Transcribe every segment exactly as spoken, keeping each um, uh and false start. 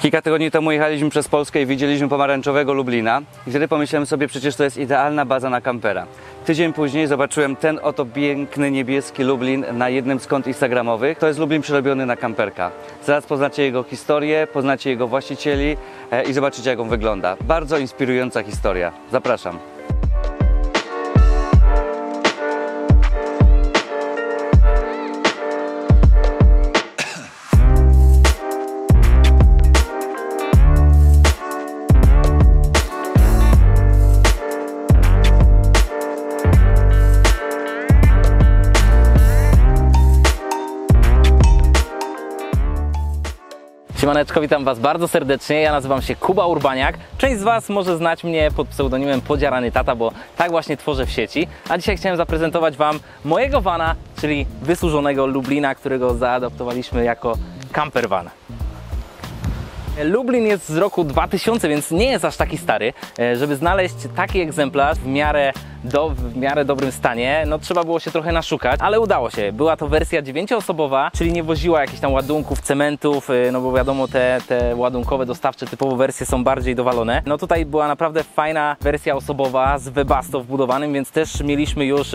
Kilka tygodni temu jechaliśmy przez Polskę i widzieliśmy pomarańczowego Lublina. I wtedy pomyślałem sobie, przecież to jest idealna baza na kampera. Tydzień później zobaczyłem ten oto piękny niebieski Lublin na jednym z kont instagramowych. To jest Lublin przerobiony na kamperka. Zaraz poznacie jego historię, poznacie jego właścicieli e, i zobaczycie, jak on wygląda. Bardzo inspirująca historia. Zapraszam. Siemaneczko, witam Was bardzo serdecznie, ja nazywam się Kuba Urbaniak. Część z Was może znać mnie pod pseudonimem Podziarany Tata, bo tak właśnie tworzę w sieci. A dzisiaj chciałem zaprezentować Wam mojego vana, czyli wysłużonego Lublina, którego zaadoptowaliśmy jako camper van. Lublin jest z roku dwa tysiące, więc nie jest aż taki stary. Żeby znaleźć taki egzemplarz w miarę, do, w miarę dobrym stanie, no trzeba było się trochę naszukać, ale udało się. Była to wersja dziewięcioosobowa, czyli nie woziła jakichś tam ładunków, cementów, no bo wiadomo, te, te ładunkowe, dostawcze typowo wersje są bardziej dowalone. No tutaj była naprawdę fajna wersja osobowa z Webasto wbudowanym, więc też mieliśmy już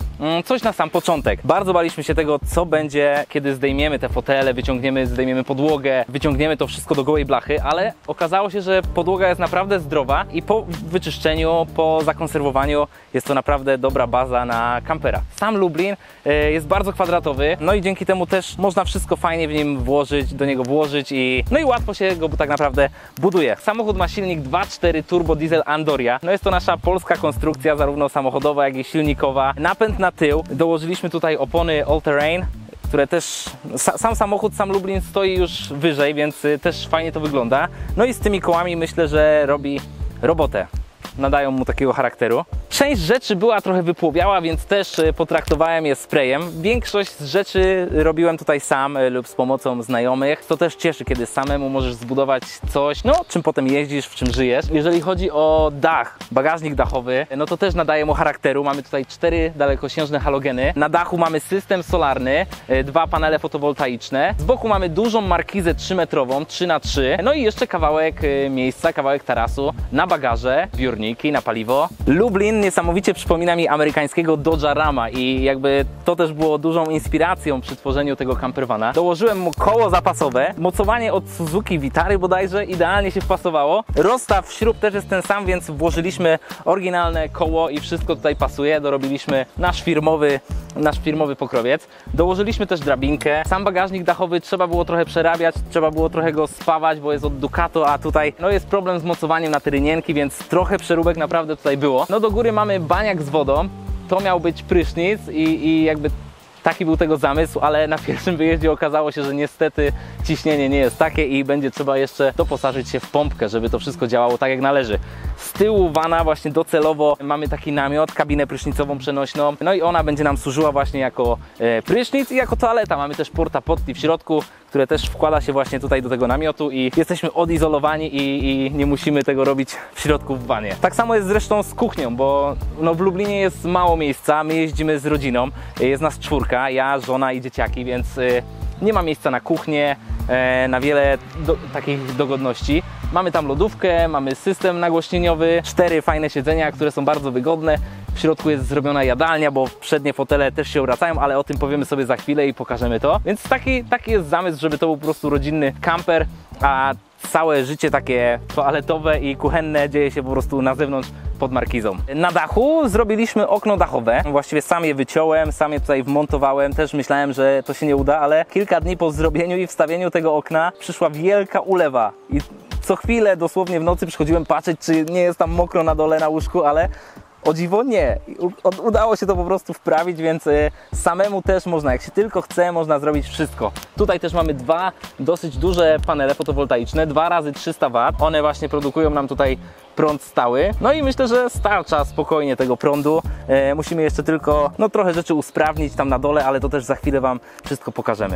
coś na sam początek. Bardzo baliśmy się tego, co będzie, kiedy zdejmiemy te fotele, wyciągniemy, zdejmiemy podłogę, wyciągniemy to wszystko do gołej blachy, ale okazało się, że podłoga jest naprawdę zdrowa i po wyczyszczeniu, po zakonserwowaniu jest to naprawdę dobra baza na kampera. Sam Lublin jest bardzo kwadratowy, no i dzięki temu też można wszystko fajnie w nim włożyć, do niego włożyć i no i łatwo się go tak naprawdę buduje. Samochód ma silnik dwa przecinek cztery turbo diesel Andoria. No jest to nasza polska konstrukcja, zarówno samochodowa, jak i silnikowa. Napęd na tył. Dołożyliśmy tutaj opony All Terrain, które też, sam samochód, sam Lublin stoi już wyżej, więc też fajnie to wygląda. No i z tymi kołami myślę, że robi robotę. Nadają mu takiego charakteru. Część rzeczy była trochę wypłowiała, więc też potraktowałem je sprayem. Większość z rzeczy robiłem tutaj sam lub z pomocą znajomych. To też cieszy, kiedy samemu możesz zbudować coś, no czym potem jeździsz, w czym żyjesz. Jeżeli chodzi o dach, bagażnik dachowy, no to też nadaje mu charakteru. Mamy tutaj cztery dalekosiężne halogeny. Na dachu mamy system solarny, dwa panele fotowoltaiczne. Z boku mamy dużą markizę trzymetrową, trzy na trzy. No i jeszcze kawałek miejsca, kawałek tarasu na bagaże, biurniki, na paliwo. Lublin niesamowicie przypomina mi amerykańskiego Dodge'a Rama i jakby to też było dużą inspiracją przy tworzeniu tego campervana. Dołożyłem mu koło zapasowe, mocowanie od Suzuki Vitary bodajże idealnie się wpasowało. Rozstaw śrub też jest ten sam, więc włożyliśmy oryginalne koło i wszystko tutaj pasuje. Dorobiliśmy nasz firmowy, nasz firmowy pokrowiec. Dołożyliśmy też drabinkę. Sam bagażnik dachowy trzeba było trochę przerabiać, trzeba było trochę go spawać, bo jest od Ducato, a tutaj no jest problem z mocowaniem na te rynienki, więc trochę przeróbek naprawdę tutaj było. No do góry mamy baniak z wodą, to miał być prysznic i, i jakby taki był tego zamysł, ale na pierwszym wyjeździe okazało się, że niestety ciśnienie nie jest takie i będzie trzeba jeszcze doposażyć się w pompkę, żeby to wszystko działało tak jak należy. Z tyłu vana właśnie docelowo mamy taki namiot, kabinę prysznicową przenośną, no i ona będzie nam służyła właśnie jako e, prysznic i jako toaleta. Mamy też porta potty w środku, które też wkłada się właśnie tutaj do tego namiotu i jesteśmy odizolowani i, i nie musimy tego robić w środku w vanie. Tak samo jest zresztą z kuchnią, bo no w Lublinie jest mało miejsca, my jeździmy z rodziną, jest nas czwórka, ja, żona i dzieciaki, więc y, nie ma miejsca na kuchnię, y, na wiele do, takich dogodności. Mamy tam lodówkę, mamy system nagłośnieniowy, cztery fajne siedzenia, które są bardzo wygodne. W środku jest zrobiona jadalnia, bo przednie fotele też się obracają, ale o tym powiemy sobie za chwilę i pokażemy to. Więc taki, taki jest zamysł, żeby to był po prostu rodzinny camper, a całe życie takie toaletowe i kuchenne dzieje się po prostu na zewnątrz pod markizą. Na dachu zrobiliśmy okno dachowe. Właściwie sam je wyciąłem, sam je tutaj wmontowałem. Też myślałem, że to się nie uda, ale kilka dni po zrobieniu i wstawieniu tego okna przyszła wielka ulewa. I co chwilę, dosłownie w nocy przychodziłem patrzeć, czy nie jest tam mokro na dole na łóżku, ale o dziwo nie. Udało się to po prostu wprawić, więc samemu też można, jak się tylko chce, można zrobić wszystko. Tutaj też mamy dwa dosyć duże panele fotowoltaiczne, dwa razy trzysta watów. One właśnie produkują nam tutaj prąd stały. No i myślę, że starcza spokojnie tego prądu. E, musimy jeszcze tylko no, trochę rzeczy usprawnić tam na dole, ale to też za chwilę Wam wszystko pokażemy.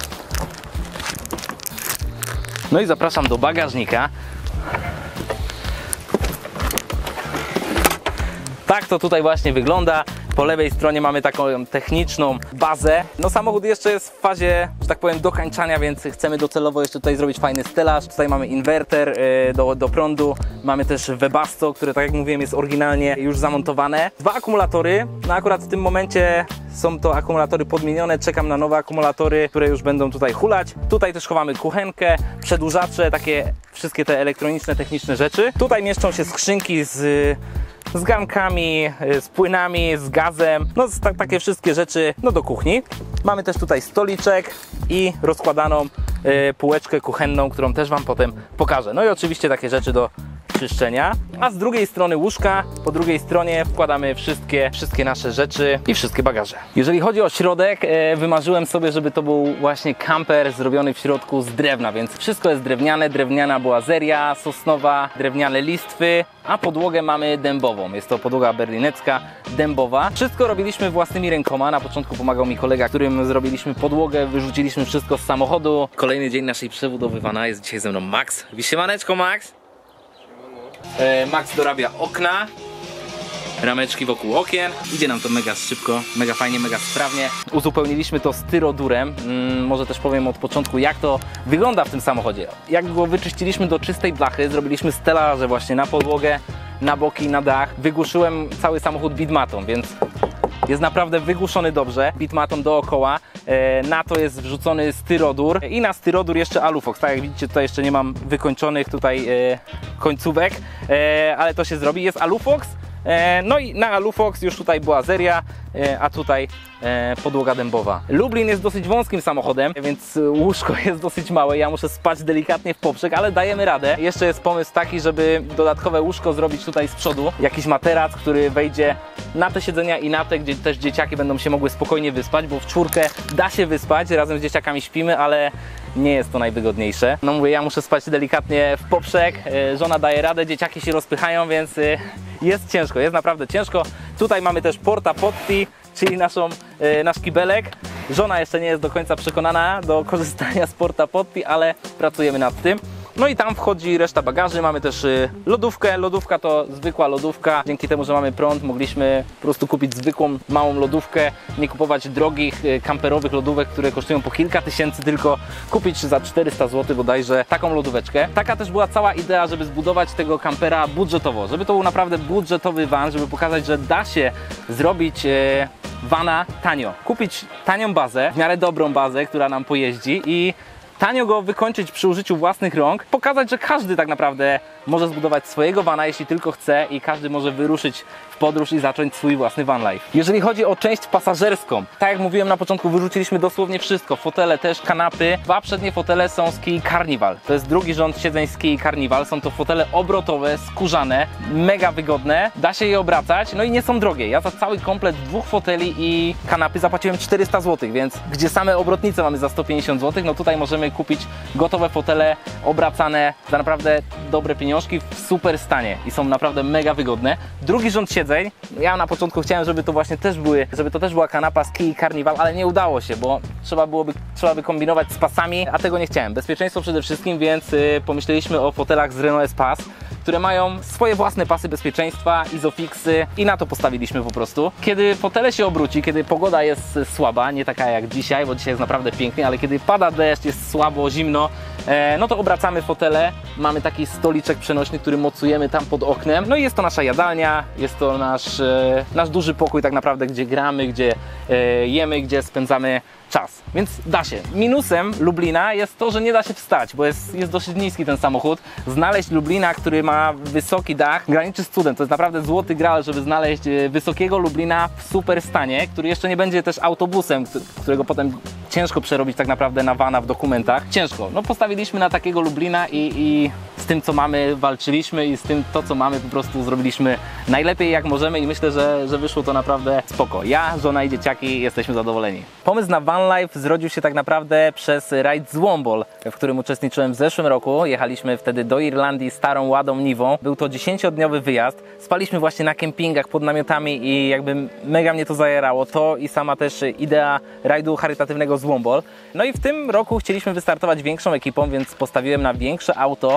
No i zapraszam do bagażnika. Tak to tutaj właśnie wygląda. Po lewej stronie mamy taką techniczną bazę. No samochód jeszcze jest w fazie, że tak powiem, dokańczania, więc chcemy docelowo jeszcze tutaj zrobić fajny stelaż. Tutaj mamy inwerter yy, do, do prądu. Mamy też Webasto, które, tak jak mówiłem, jest oryginalnie już zamontowane. Dwa akumulatory. No akurat w tym momencie są to akumulatory podmienione. Czekam na nowe akumulatory, które już będą tutaj hulać. Tutaj też chowamy kuchenkę, przedłużacze, takie wszystkie te elektroniczne, techniczne rzeczy. Tutaj mieszczą się skrzynki z z garnkami, z płynami, z gazem, no z ta, takie wszystkie rzeczy no do kuchni. Mamy też tutaj stoliczek i rozkładaną y, półeczkę kuchenną, którą też Wam potem pokażę. No i oczywiście takie rzeczy do czyszczenia. A z drugiej strony łóżka, po drugiej stronie wkładamy wszystkie, wszystkie nasze rzeczy i wszystkie bagaże. Jeżeli chodzi o środek, e, wymarzyłem sobie, żeby to był właśnie kamper zrobiony w środku z drewna, więc wszystko jest drewniane, drewniana boazeria sosnowa, drewniane listwy, a podłogę mamy dębową. Jest to podłoga berlinecka, dębowa. Wszystko robiliśmy własnymi rękoma. Na początku pomagał mi kolega, którym zrobiliśmy podłogę, wyrzuciliśmy wszystko z samochodu. Kolejny dzień naszej przebudowywana. Jest dzisiaj ze mną Max. Siemaneczko, Max. Max dorabia okna, rameczki wokół okien. Idzie nam to mega szybko, mega fajnie, mega sprawnie. Uzupełniliśmy to styrodurem. Hmm, może też powiem od początku, jak to wygląda w tym samochodzie. Jak go wyczyściliśmy do czystej blachy, zrobiliśmy stelaże właśnie na podłogę, na boki, na dach. Wygłuszyłem cały samochód bitmatą, więc jest naprawdę wygłuszony dobrze, bitmatą dookoła. E, na to jest wrzucony styrodur i na styrodur jeszcze alufox. Tak jak widzicie, tutaj jeszcze nie mam wykończonych tutaj e, końcówek, e, ale to się zrobi. Jest alufox, e, no i na alufox już tutaj boazeria, e, a tutaj e, podłoga dębowa. Lublin jest dosyć wąskim samochodem, więc łóżko jest dosyć małe. Ja muszę spać delikatnie w poprzek, ale dajemy radę. Jeszcze jest pomysł taki, żeby dodatkowe łóżko zrobić tutaj z przodu. Jakiś materac, który wejdzie na te siedzenia i na te, gdzie też dzieciaki będą się mogły spokojnie wyspać, bo w czwórkę da się wyspać, razem z dzieciakami śpimy, ale nie jest to najwygodniejsze. No mówię, ja muszę spać delikatnie w poprzek, żona daje radę, dzieciaki się rozpychają, więc jest ciężko, jest naprawdę ciężko. Tutaj mamy też porta potty, czyli naszą, nasz kibelek. Żona jeszcze nie jest do końca przekonana do korzystania z porta potty, ale pracujemy nad tym. No i tam wchodzi reszta bagaży, mamy też lodówkę, lodówka to zwykła lodówka, dzięki temu, że mamy prąd, mogliśmy po prostu kupić zwykłą, małą lodówkę, nie kupować drogich, kamperowych lodówek, które kosztują po kilka tysięcy, tylko kupić za czterysta złotych bodajże taką lodóweczkę. Taka też była cała idea, żeby zbudować tego kampera budżetowo, żeby to był naprawdę budżetowy van, żeby pokazać, że da się zrobić e, vana tanio, kupić tanią bazę, w miarę dobrą bazę, która nam pojeździ i tanio go wykończyć przy użyciu własnych rąk, pokazać, że każdy tak naprawdę może zbudować swojego vana, jeśli tylko chce i każdy może wyruszyć w podróż i zacząć swój własny van life. Jeżeli chodzi o część pasażerską, tak jak mówiłem na początku, wyrzuciliśmy dosłownie wszystko. Fotele też, kanapy. Dwa przednie fotele są z Kii Carnival. To jest drugi rząd siedzeń z Kii Carnival. Są to fotele obrotowe, skórzane, mega wygodne. Da się je obracać, no i nie są drogie. Ja za cały komplet dwóch foteli i kanapy zapłaciłem czterysta złotych, więc gdzie same obrotnice mamy za sto pięćdziesiąt złotych, no tutaj możemy kupić gotowe fotele obracane za naprawdę dobre pieniążki w super stanie i są naprawdę mega wygodne. Drugi rząd siedzeń, ja na początku chciałem, żeby to właśnie też były, żeby to też była kanapa z Kii Carnival, ale nie udało się, bo trzeba byłoby, trzeba by kombinować z pasami, a tego nie chciałem. Bezpieczeństwo przede wszystkim, więc yy, pomyśleliśmy o fotelach z Renault Espace, które mają swoje własne pasy bezpieczeństwa, izofixy i na to postawiliśmy po prostu. Kiedy fotele się obróci, kiedy pogoda jest słaba, nie taka jak dzisiaj, bo dzisiaj jest naprawdę pięknie, ale kiedy pada deszcz, jest słabo, zimno, e, no to obracamy fotele. Mamy taki stoliczek przenośny, który mocujemy tam pod oknem. No i jest to nasza jadalnia, jest to nasz, e, nasz duży pokój tak naprawdę, gdzie gramy, gdzie e, jemy, gdzie spędzamy czas, więc da się. Minusem Lublina jest to, że nie da się wstać, bo jest, jest dosyć niski ten samochód. Znaleźć Lublina, który ma wysoki dach, graniczy z cudem. To jest naprawdę złoty graal, żeby znaleźć wysokiego Lublina w super stanie, który jeszcze nie będzie też autobusem, którego potem ciężko przerobić tak naprawdę na vana w dokumentach. Ciężko. No postawiliśmy na takiego Lublina i, i z tym, co mamy, walczyliśmy i z tym, to, co mamy, po prostu zrobiliśmy najlepiej jak możemy i myślę, że, że wyszło to naprawdę spoko. Ja, żona i dzieciaki jesteśmy zadowoleni. Pomysł na van life zrodził się tak naprawdę przez rajd z Wombol, w którym uczestniczyłem w zeszłym roku. Jechaliśmy wtedy do Irlandii starą ładą Nivą. Był to dziesięciodniowy wyjazd. Spaliśmy właśnie na kempingach pod namiotami i jakby mega mnie to zajerało. To i sama też idea rajdu charytatywnego z Wombol. No i w tym roku chcieliśmy wystartować większą ekipą, więc postawiłem na większe auto. W rajdzie z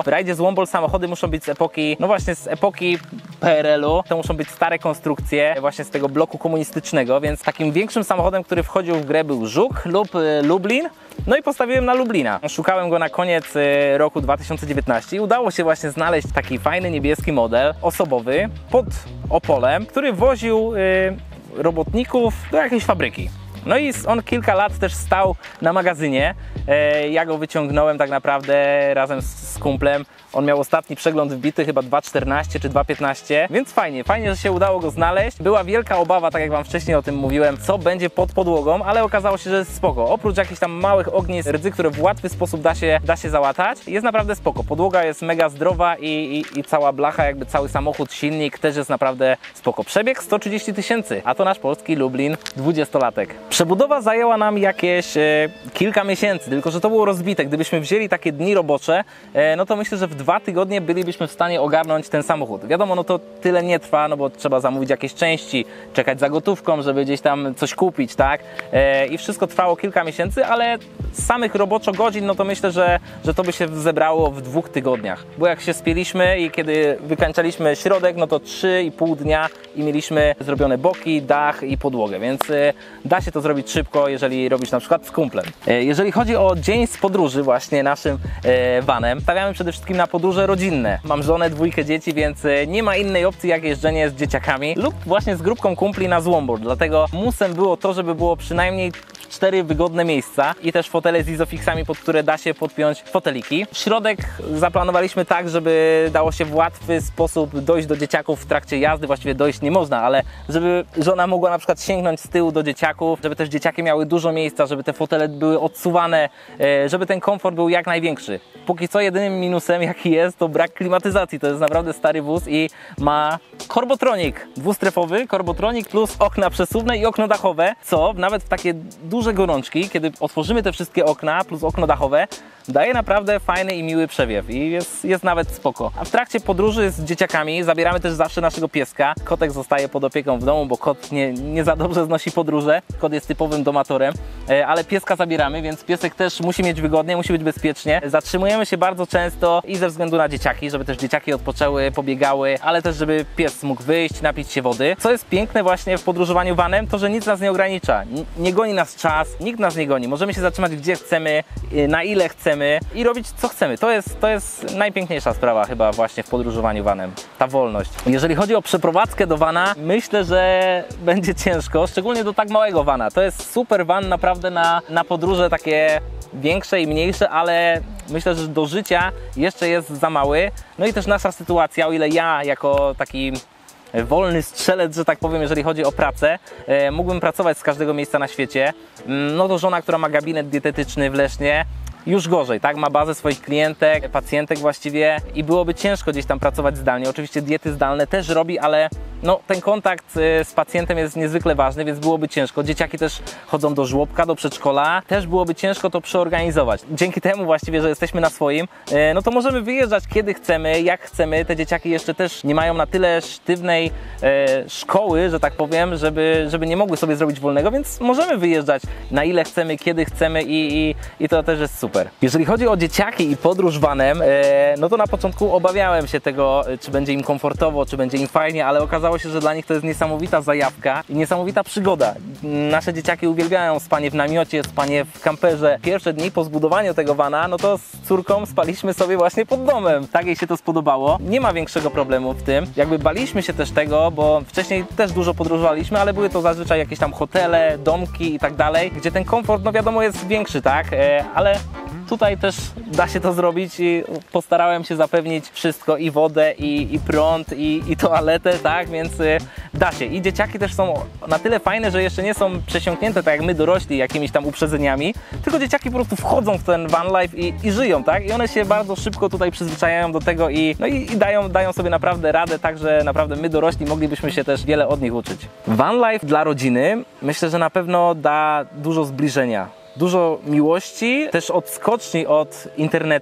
Złombol samochody muszą być z epoki, no właśnie z epoki P R L u, to muszą być stare konstrukcje właśnie z tego bloku komunistycznego, więc takim większym samochodem, który wchodził w grę, był Żuk lub y, Lublin. No i postawiłem na Lublina. Szukałem go na koniec y, roku dwa tysiące dziewiętnastego i udało się właśnie znaleźć taki fajny niebieski model osobowy pod Opolem, który woził y, robotników do jakiejś fabryki. No i on kilka lat też stał na magazynie. Ja go wyciągnąłem tak naprawdę razem z kumplem. On miał ostatni przegląd wbity chyba dwa czternaście czy dwa piętnaście, więc fajnie, fajnie, że się udało go znaleźć. Była wielka obawa, tak jak Wam wcześniej o tym mówiłem, co będzie pod podłogą, ale okazało się, że jest spoko. Oprócz jakichś tam małych ognisk, rdzy, które w łatwy sposób da się, da się załatać, jest naprawdę spoko. Podłoga jest mega zdrowa i, i, i cała blacha, jakby cały samochód, silnik też jest naprawdę spoko. Przebieg sto trzydzieści tysięcy, a to nasz polski Lublin dwudziestolatek. Przebudowa zajęła nam jakieś e, kilka miesięcy, tylko że to było rozbite. Gdybyśmy wzięli takie dni robocze, e, no to myślę, że w dwa tygodnie bylibyśmy w stanie ogarnąć ten samochód. Wiadomo, no to tyle nie trwa, no bo trzeba zamówić jakieś części, czekać za gotówką, żeby gdzieś tam coś kupić, tak? E, I wszystko trwało kilka miesięcy, ale z samych roboczo godzin, no to myślę, że, że to by się zebrało w dwóch tygodniach. Bo jak się spieliśmy i kiedy wykańczaliśmy środek, no to trzy i pół dnia i mieliśmy zrobione boki, dach i podłogę, więc e, da się to zrobić szybko, jeżeli robisz na przykład z kumplem. E, jeżeli chodzi o dzień z podróży właśnie naszym e, vanem, stawiamy przede wszystkim na podróże rodzinne. Mam żonę, dwójkę dzieci, więc nie ma innej opcji jak jeżdżenie z dzieciakami lub właśnie z grupką kumpli na Złombol. Dlatego musem było to, żeby było przynajmniej cztery wygodne miejsca i też fotele z izofixami, pod które da się podpiąć foteliki. Środek zaplanowaliśmy tak, żeby dało się w łatwy sposób dojść do dzieciaków w trakcie jazdy. Właściwie dojść nie można, ale żeby żona mogła na przykład sięgnąć z tyłu do dzieciaków, żeby też dzieciaki miały dużo miejsca, żeby te fotele były odsuwane, żeby ten komfort był jak największy. Póki co jedynym minusem jaki jest, to brak klimatyzacji. To jest naprawdę stary wóz i ma korbotronik dwustrefowy, korbotronik plus okna przesuwne i okno dachowe, co nawet w takie duże gorączki, kiedy otworzymy te wszystkie okna plus okno dachowe, daje naprawdę fajny i miły przewiew i jest, jest nawet spoko. A w trakcie podróży z dzieciakami zabieramy też zawsze naszego pieska. Kotek zostaje pod opieką w domu, bo kot nie, nie za dobrze znosi podróże. Kot jest typowym domatorem, ale pieska zabieramy, więc piesek też musi mieć wygodnie, musi być bezpiecznie. Zatrzymujemy się bardzo często i ze względu na dzieciaki, żeby też dzieciaki odpoczęły, pobiegały, ale też żeby pies mógł wyjść, napić się wody. Co jest piękne właśnie w podróżowaniu vanem, to że nic nas nie ogranicza. Nie goni nas czas, nikt nas nie goni. Możemy się zatrzymać gdzie chcemy, na ile chcemy i robić co chcemy. To jest, to jest najpiękniejsza sprawa chyba właśnie w podróżowaniu vanem. Ta wolność. Jeżeli chodzi o przeprowadzkę do vana, myślę, że będzie ciężko, szczególnie do tak małego vana. To jest super van naprawdę na, na podróże takie większe i mniejsze, ale myślę, że do życia jeszcze jest za mały. No i też nasza sytuacja, o ile ja jako taki wolny strzelec, że tak powiem, jeżeli chodzi o pracę, e, mógłbym pracować z każdego miejsca na świecie, no to żona, która ma gabinet dietetyczny w Lesznie, już gorzej, tak? Ma bazę swoich klientek, pacjentek właściwie i byłoby ciężko gdzieś tam pracować zdalnie. Oczywiście diety zdalne też robi, ale no, ten kontakt z pacjentem jest niezwykle ważny, więc byłoby ciężko. Dzieciaki też chodzą do żłobka, do przedszkola, też byłoby ciężko to przeorganizować. Dzięki temu właściwie, że jesteśmy na swoim, no to możemy wyjeżdżać kiedy chcemy, jak chcemy. Te dzieciaki jeszcze też nie mają na tyle sztywnej e, szkoły, że tak powiem, żeby, żeby nie mogły sobie zrobić wolnego, więc możemy wyjeżdżać na ile chcemy, kiedy chcemy i, i, i to też jest super. Jeżeli chodzi o dzieciaki i podróż vanem, e, no to na początku obawiałem się tego, czy będzie im komfortowo, czy będzie im fajnie, ale okazało się, że dla nich to jest niesamowita zajawka i niesamowita przygoda. Nasze dzieciaki uwielbiają spanie w namiocie, spanie w kamperze. Pierwsze dni po zbudowaniu tego vana, no to z córką spaliśmy sobie właśnie pod domem. Tak jej się to spodobało. Nie ma większego problemu w tym. Jakby baliśmy się też tego, bo wcześniej też dużo podróżowaliśmy, ale były to zazwyczaj jakieś tam hotele, domki i tak dalej, gdzie ten komfort, no wiadomo, jest większy, tak? E, ale tutaj też da się to zrobić i postarałem się zapewnić wszystko, i wodę, i, i prąd, i, i toaletę, tak, więc y, da się. I dzieciaki też są na tyle fajne, że jeszcze nie są przesiąknięte tak jak my dorośli jakimiś tam uprzedzeniami, tylko dzieciaki po prostu wchodzą w ten van life i, i żyją, tak, i one się bardzo szybko tutaj przyzwyczajają do tego i, no i, i dają, dają sobie naprawdę radę, tak, że naprawdę my dorośli moglibyśmy się też wiele od nich uczyć. Van life dla rodziny myślę, że na pewno da dużo zbliżenia. Dużo miłości, też odskoczni od internetu.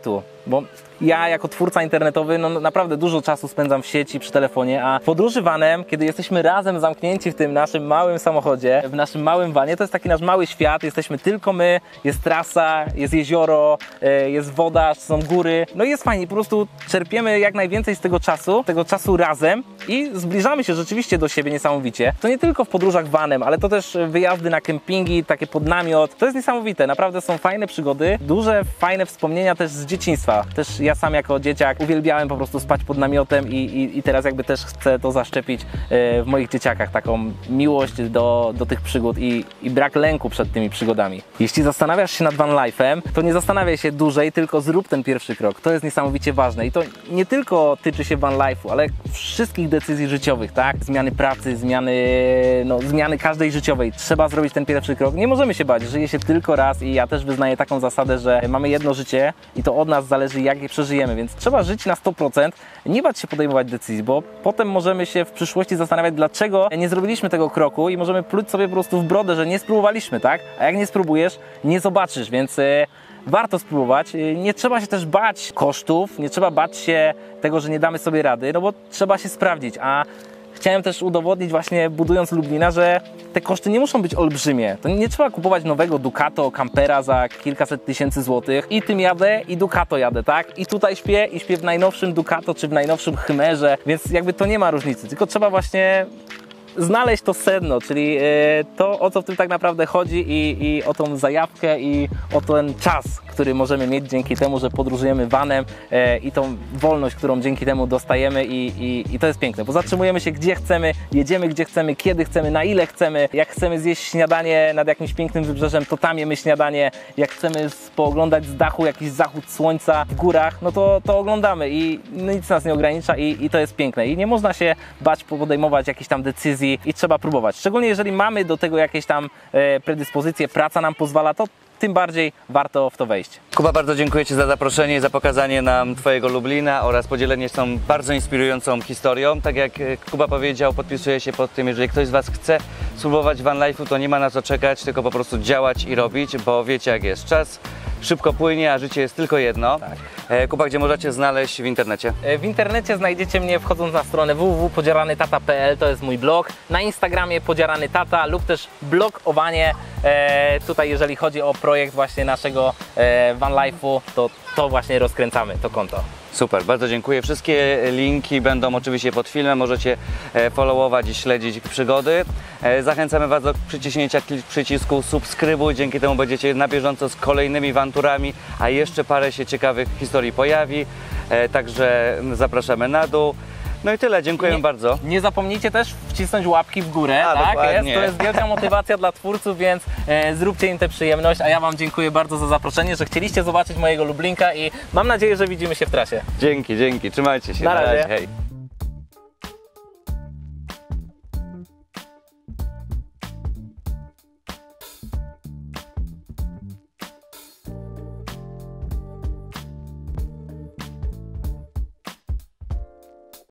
bo ja jako twórca internetowy no naprawdę dużo czasu spędzam w sieci, przy telefonie, a podróży vanem, kiedy jesteśmy razem zamknięci w tym naszym małym samochodzie, w naszym małym vanie, to jest taki nasz mały świat, jesteśmy tylko my, jest trasa, jest jezioro, jest woda, są góry, no i jest fajnie, po prostu czerpiemy jak najwięcej z tego czasu, tego czasu razem i zbliżamy się rzeczywiście do siebie niesamowicie. To nie tylko w podróżach vanem, ale to też wyjazdy na kempingi, takie pod namiot, to jest niesamowite, naprawdę są fajne przygody, duże, fajne wspomnienia też z dzieciństwa, też ja sam jako dzieciak uwielbiałem po prostu spać pod namiotem i, i, i teraz jakby też chcę to zaszczepić w moich dzieciakach, taką miłość do, do tych przygód i, i brak lęku przed tymi przygodami. Jeśli zastanawiasz się nad van life'em, to nie zastanawiaj się dłużej, tylko zrób ten pierwszy krok. To jest niesamowicie ważne i to nie tylko tyczy się van life'u, ale wszystkich decyzji życiowych, tak? Zmiany pracy, zmiany, no, zmiany każdej życiowej. Trzeba zrobić ten pierwszy krok. Nie możemy się bać, żyje się tylko raz i ja też wyznaję taką zasadę, że mamy jedno życie i to od nas zależy, jak je przeżyjemy, więc trzeba żyć na sto procent, nie bać się podejmować decyzji, bo potem możemy się w przyszłości zastanawiać, dlaczego nie zrobiliśmy tego kroku i możemy pluć sobie po prostu w brodę, że nie spróbowaliśmy, tak? A jak nie spróbujesz, nie zobaczysz, więc e, warto spróbować. E, nie trzeba się też bać kosztów, nie trzeba bać się tego, że nie damy sobie rady, no bo trzeba się sprawdzić, a chciałem też udowodnić właśnie budując Lublina, że te koszty nie muszą być olbrzymie. To nie trzeba kupować nowego Ducato, kampera za kilkaset tysięcy złotych i tym jadę i Ducato jadę, tak? I tutaj śpię i śpię w najnowszym Ducato czy w najnowszym Hymerze, więc jakby to nie ma różnicy, tylko trzeba właśnie znaleźć to sedno, czyli to, o co w tym tak naprawdę chodzi i, i o tą zajawkę i o ten czas, który możemy mieć dzięki temu, że podróżujemy vanem i tą wolność, którą dzięki temu dostajemy i, i, i to jest piękne, bo zatrzymujemy się gdzie chcemy, jedziemy gdzie chcemy, kiedy chcemy, na ile chcemy, jak chcemy zjeść śniadanie nad jakimś pięknym wybrzeżem, to tam jemy śniadanie, jak chcemy pooglądać z dachu jakiś zachód słońca w górach, no to, to oglądamy i nic nas nie ogranicza i, i to jest piękne i nie można się bać podejmować jakichś tam decyzji i trzeba próbować. Szczególnie jeżeli mamy do tego jakieś tam e, predyspozycje, praca nam pozwala, to tym bardziej warto w to wejść. Kuba, bardzo dziękuję Ci za zaproszenie i za pokazanie nam Twojego Lublina oraz podzielenie się tą bardzo inspirującą historią. Tak jak Kuba powiedział, podpisuję się pod tym, jeżeli ktoś z Was chce spróbować van life'u, to nie ma na co czekać, tylko po prostu działać i robić, bo wiecie jak jest. Czas szybko płynie, a życie jest tylko jedno. Tak. Kuba, gdzie możecie znaleźć w internecie? W internecie znajdziecie mnie wchodząc na stronę w w w kropka podziarany tata kropka p l, to jest mój blog. Na Instagramie Podziarany Tata lub też blog o vanie. E, tutaj jeżeli chodzi o projekt właśnie naszego e, van life'u, to to właśnie rozkręcamy, to konto. Super, bardzo dziękuję. Wszystkie linki będą oczywiście pod filmem, możecie followować i śledzić przygody. Zachęcamy Was do przyciśnięcia przycisku subskrybuj, dzięki temu będziecie na bieżąco z kolejnymi awanturami, a jeszcze parę się ciekawych historii pojawi, także zapraszamy na dół. No i tyle, dziękuję nie, bardzo. Nie zapomnijcie też wcisnąć łapki w górę, a, tak? Jest, to jest wielka motywacja dla twórców, więc e, zróbcie im tę przyjemność, a ja Wam dziękuję bardzo za zaproszenie, że chcieliście zobaczyć mojego Lublinka i mam nadzieję, że widzimy się w trasie. Dzięki, dzięki, trzymajcie się. Na razie. Hej.